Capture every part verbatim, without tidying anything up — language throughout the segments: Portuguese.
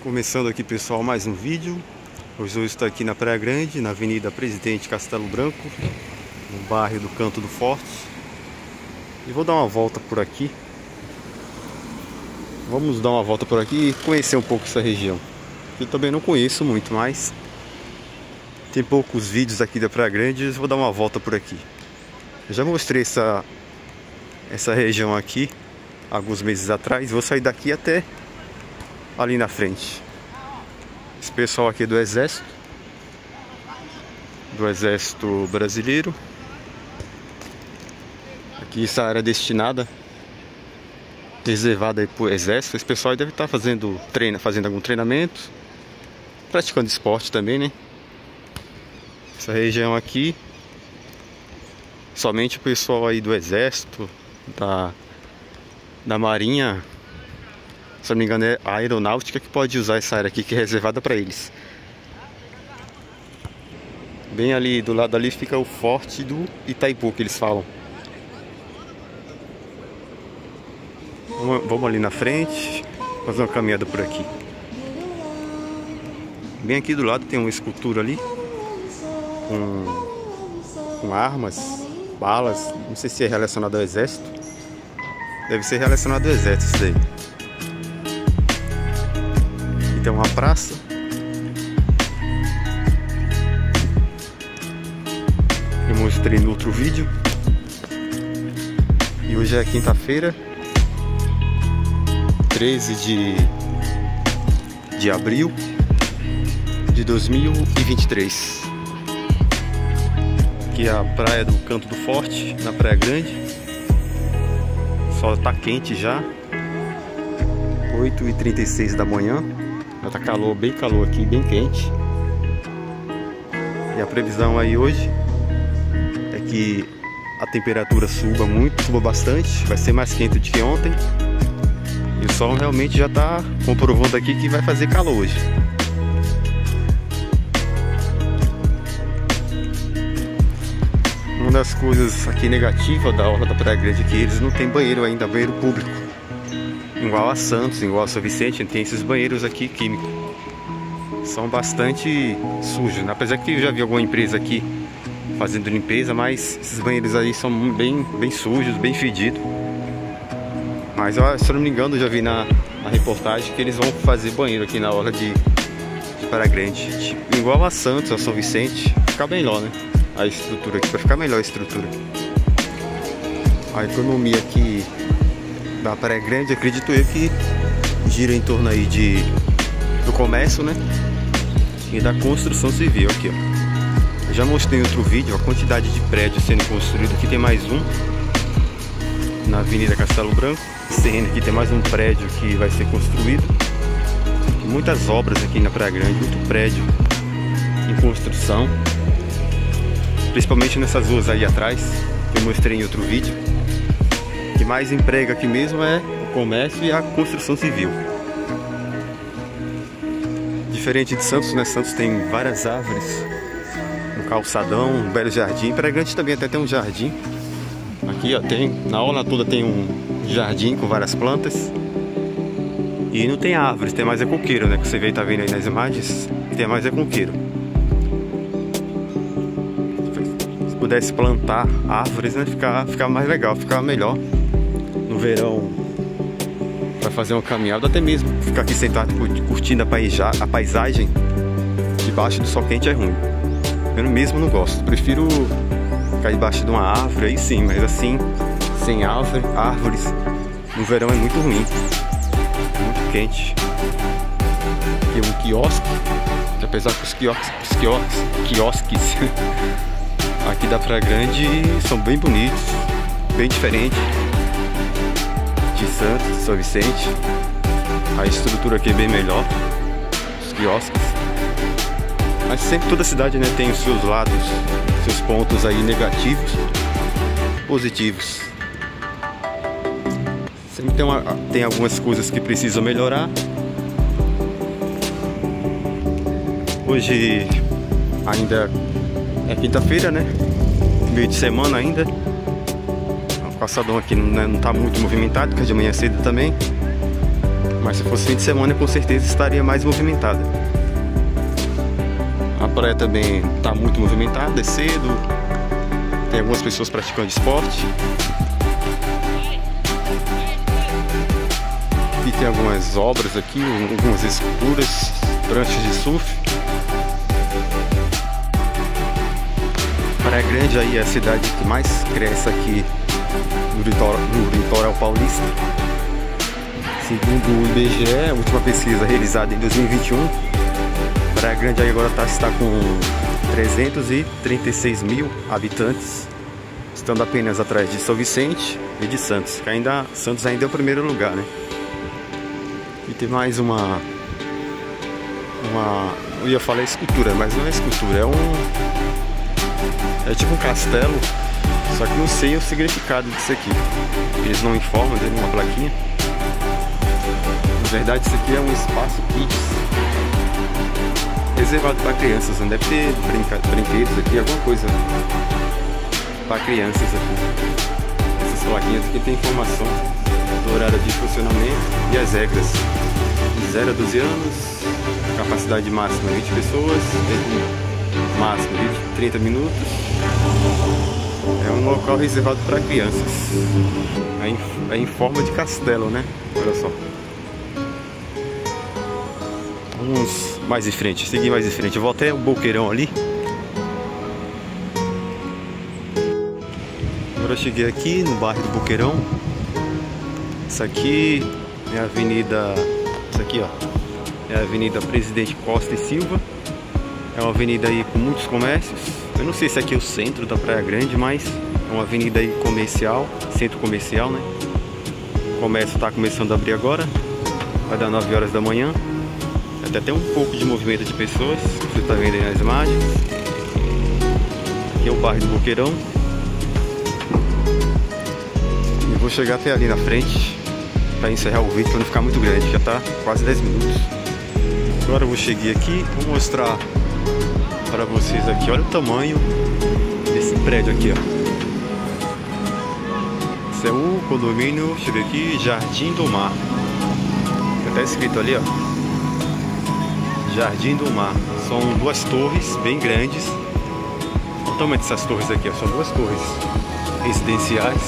Começando aqui, pessoal, mais um vídeo. Hoje eu estou aqui na Praia Grande, na Avenida Presidente Castelo Branco, no bairro do Canto do Forte. E vou dar uma volta por aqui. Vamos dar uma volta por aqui e conhecer um pouco essa região. Eu também não conheço muito, mas tem poucos vídeos aqui da Praia Grande. Eu vou dar uma volta por aqui. Eu já mostrei essa, essa região aqui alguns meses atrás. Vou sair daqui até ali na frente. Esse pessoal aqui é do Exército, do Exército Brasileiro. Aqui essa área destinada, reservada aí para o Exército. Esse pessoal deve estar fazendo treino, fazendo algum treinamento, praticando esporte também, né? Essa região aqui, somente o pessoal aí do Exército, da, da Marinha, se não me engano é a Aeronáutica, que pode usar essa área aqui que é reservada para eles. Bem ali do lado ali fica o Forte do Itaipu, que eles falam. Vamos ali na frente, fazer uma caminhada por aqui. Bem aqui do lado tem uma escultura ali com, com armas, balas. Não sei se é relacionado ao Exército. Deve ser relacionado ao Exército isso daí. Tem uma praça. Eu mostrei no outro vídeo. E hoje é quinta-feira, treze de, de abril de dois mil e vinte e três. Aqui é a praia do Canto do Forte, na Praia Grande. O sol tá quente já, oito e trinta e seis da manhã. Já tá calor, bem calor aqui, bem quente. E a previsão aí hoje é que a temperatura suba muito, suba bastante. Vai ser mais quente do que ontem. E o sol realmente já tá comprovando aqui que vai fazer calor hoje. Uma das coisas aqui negativas da orla da Praia Grande é que eles não tem banheiro ainda, banheiro público. Igual a Santos, igual a São Vicente, tem esses banheiros aqui químicos. São bastante sujos, apesar que eu já vi alguma empresa aqui fazendo limpeza, mas esses banheiros aí são bem, bem sujos, bem fedidos. Mas se eu não me engano, eu já vi na, na reportagem que eles vão fazer banheiro aqui na orla de, de Praia Grande, tipo, igual a Santos, a São Vicente, ficar melhor, né? A estrutura aqui, para ficar melhor a estrutura. A economia aqui da Praia Grande, acredito eu que gira em torno aí de do comércio, né? E da construção civil aqui, ó. Eu já mostrei em outro vídeo a quantidade de prédios sendo construídos. Aqui tem mais um na Avenida Castelo Branco. Serreno, aqui tem mais um prédio que vai ser construído. Tem muitas obras aqui na Praia Grande, muito prédio em construção, principalmente nessas ruas aí atrás que eu mostrei em outro vídeo. O que mais emprega aqui mesmo é o comércio e a construção civil. Diferente de Santos, né? Santos tem várias árvores no calçadão, um belo jardim. Praia Grande também até tem um jardim. Aqui, ó, tem, na orla toda tem um jardim com várias plantas. E não tem árvores, tem mais é coqueiro, né? Que você vê, tá vendo aí nas imagens, tem mais é coqueiro. Se pudesse plantar árvores, né? Ficar, ficar mais legal, ficar melhor. No verão, para fazer uma caminhada, até mesmo ficar aqui sentado curtindo a, paisa a paisagem debaixo do sol quente é ruim. Eu mesmo não gosto, prefiro ficar debaixo de uma árvore, aí sim, mas assim, sem árvore, árvores, no verão é muito ruim, muito quente. Aqui é um quiosque, apesar que os quiosques, os quiosques, quiosques aqui da Praia Grande são bem bonitos, bem diferentes de Santos, São Vicente. A estrutura aqui é bem melhor, os quiosques. Mas sempre toda cidade, né, tem os seus lados, seus pontos aí negativos, positivos. Sempre tem, uma, tem algumas coisas que precisam melhorar. Hoje ainda é quinta-feira, né? Meio de semana ainda. O calçadão aqui não, não tá muito movimentado, porque de manhã cedo também. Mas se fosse fim de semana, com certeza estaria mais movimentada. A praia também está muito movimentada, é cedo. Tem algumas pessoas praticando esporte. E tem algumas obras aqui, algumas esculturas, pranchas de surf. Praia Grande aí é a cidade que mais cresce aqui no litoral, no litoral paulista. Segundo o I B G E, a última pesquisa realizada em dois mil e vinte e um, Praia Grande aí agora tá, está com trezentos e trinta e seis mil habitantes, estando apenas atrás de São Vicente e de Santos, que ainda, Santos ainda é o primeiro lugar, né? E tem mais uma, uma, eu ia falar escultura, mas não é escultura, é um, é tipo um castelo, só que não sei o significado disso aqui, eles não informam, tem uma plaquinha. Na verdade, isso aqui é um espaço kids reservado para crianças, não deve ter brinca brinquedos aqui, alguma coisa para crianças aqui. Essas plaquinhas aqui tem informação do horário de funcionamento e as regras. De zero a doze anos, capacidade máxima vinte pessoas, tempo máximo de trinta minutos. É um local reservado para crianças. É em, é em forma de castelo, né? Olha só. Vamos mais em frente, seguir mais em frente. Eu vou até o Boqueirão ali. Agora eu cheguei aqui no bairro do Boqueirão. Isso aqui é a avenida. Isso aqui, ó. É a Avenida Presidente Costa e Silva. É uma avenida aí com muitos comércios. Eu não sei se aqui é o centro da Praia Grande, mas é uma avenida aí comercial, centro comercial, né? O comércio está começando a abrir agora. Vai dar nove horas da manhã. Tem até um pouco de movimento de pessoas, você está vendo aí nas imagens. Aqui é o bairro do Boqueirão. E vou chegar até ali na frente para encerrar o vídeo, para não ficar muito grande. Já está quase dez minutos. Agora eu vou chegar aqui, vou mostrar para vocês aqui. Olha o tamanho desse prédio aqui, ó. Esse é o condomínio, deixa eu ver aqui, Jardim do Mar. Tá escrito ali, ó. Jardim do Mar. São duas torres bem grandes. Olha o tamanho dessas torres aqui, ó. São duas torres residenciais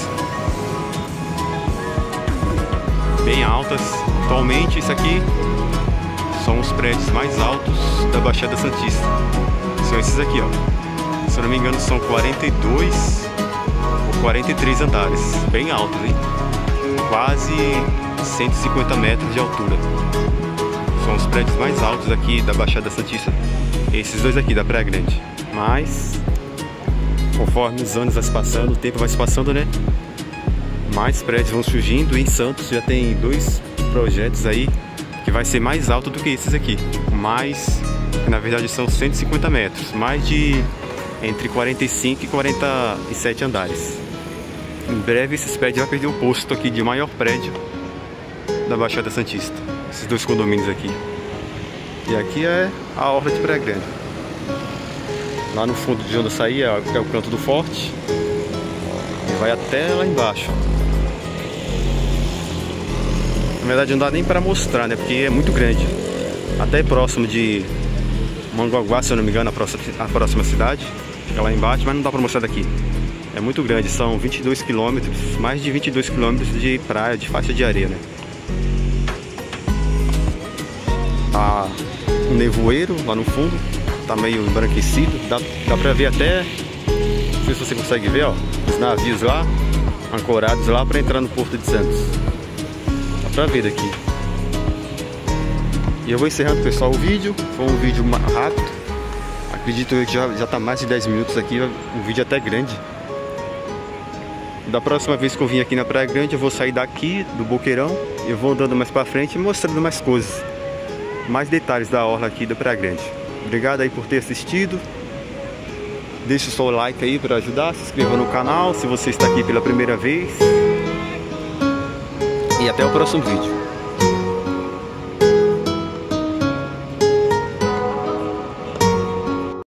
bem altas. Atualmente isso aqui são os prédios mais altos da Baixada Santista. São esses aqui, ó. Se eu não me engano são quarenta e dois ou quarenta e três andares. Bem altos, hein? Quase cento e cinquenta metros de altura. São os prédios mais altos aqui da Baixada Santista. Esses dois aqui da Praia Grande. Mas, conforme os anos vai se passando, o tempo vai se passando, né? Mais prédios vão surgindo. E em Santos já tem dois projetos aí que vai ser mais alto do que esses aqui. Mais, que na verdade são cento e cinquenta metros. Mais de entre quarenta e cinco e quarenta e sete andares. Em breve esses prédios vão perder o posto aqui de maior prédio da Baixada Santista. Esses dois condomínios aqui. E aqui é a orla de Praia Grande. Lá no fundo de onde eu saí é o canto do forte. E vai até lá embaixo. Na verdade não dá nem para mostrar, né? Porque é muito grande. Até próximo de Manguaguá, se eu não me engano, a próxima, a próxima cidade. Fica lá embaixo, mas não dá para mostrar daqui. É muito grande, são vinte e dois quilômetros. Mais de vinte e dois quilômetros de praia, de faixa de areia, né? Tá um nevoeiro lá no fundo, tá meio embranquecido, dá, dá pra ver até, não sei se você consegue ver, ó, os navios lá, ancorados lá pra entrar no Porto de Santos. Dá pra ver daqui. E eu vou encerrando, pessoal, o vídeo. Foi um vídeo rápido. Acredito eu que já, já tá mais de dez minutos aqui, um vídeo até grande. Da próxima vez que eu vim aqui na Praia Grande, eu vou sair daqui do Boqueirão, eu vou andando mais pra frente e mostrando mais coisas, mais detalhes da orla aqui da Praia Grande. Obrigado aí por ter assistido. Deixe o seu like aí para ajudar, se inscreva no canal se você está aqui pela primeira vez. E até o próximo vídeo.